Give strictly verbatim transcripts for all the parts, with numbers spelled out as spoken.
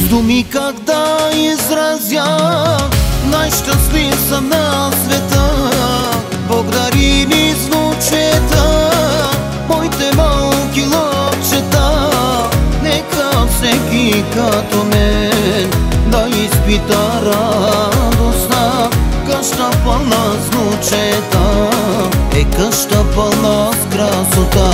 думи как да изразя, най-щастлив съм на света. Бог дари ни с внучета, моите малки лъчета. Нека всеки като мен да изпита радостта. Къща пълна с внучета е къща пълна с красота.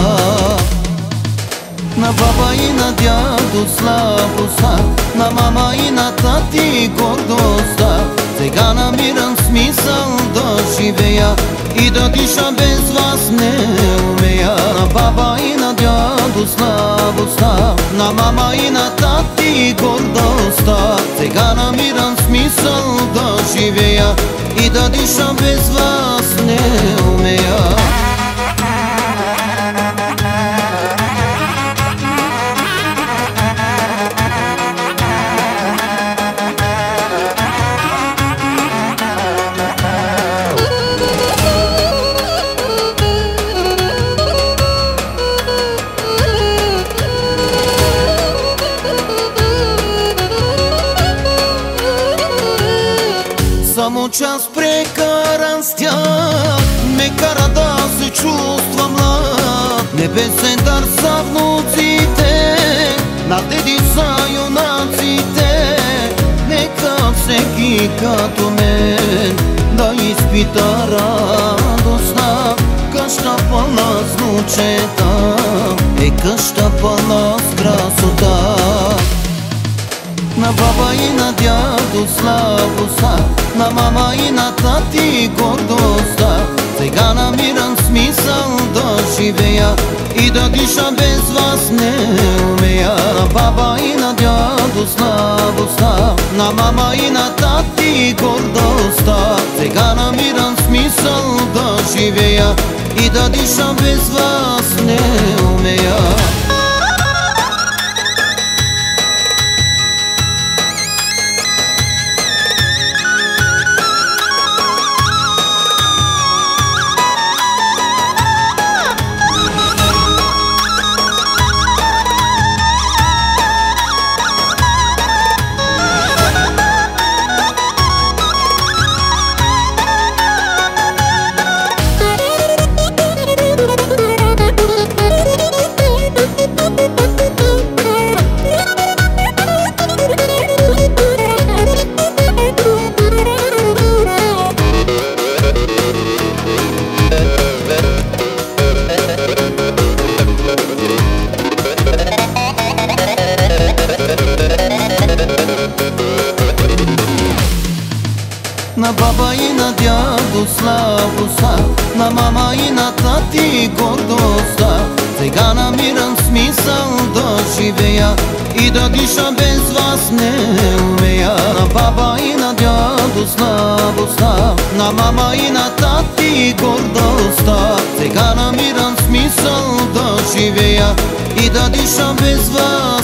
На баба и на дядо слабостта, на мама и на тати гордостта. Сега намирам смисъл да живея и да диша без вас не умея. На баба и на дядо слабостта, на мама и на тати гордостта. Сега намирам смисъл да живея и да диша без вас не умея. Само час прекаран с тях ме кара да се чувствам млад. Небесен дар са внуците, на деди са юнаците. Нека всеки като мен да изпита радостта. Къща пълна с внучета е къща пълна с красота. На баба и на дядо слабостта, на мама и на тати гордостта. Сега намирам смисъл да живея и да диша без вас не умея. На баба и на дядо слабостта, на мама и на тати гордостта. Сега намирам смисъл да живея и да диша без вас не умея. На баба и на дядо слабостта, на мама и на тати гордостта. Сега намирам смисъл да живея и да диша без вас не умея. На баба и на дядо слабостта, на мама и на тати гордостта. Сега намирам смисъл да живея и да диша без вас